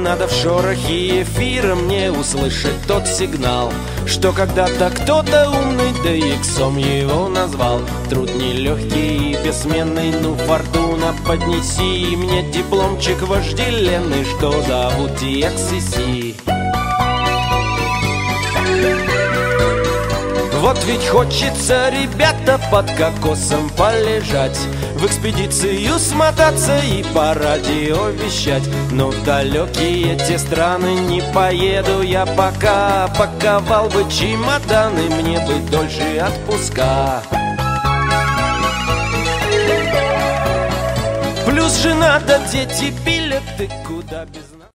надо в шорохе эфира мне услышать тот сигнал, что когда-то кто-то умный, да иксом его назвал. Труд нелегкий и бессменный, ну фортуна, поднеси мне дипломчик вожделенный, что зовут TXCC. Вот ведь хочется, ребята, под кокосом полежать, в экспедицию смотаться и по радио вещать. Но в далекие те страны не поеду я пока. Паковал бы чемоданы, мне бы дольше отпуска. Плюс жена да дети, билеты куда.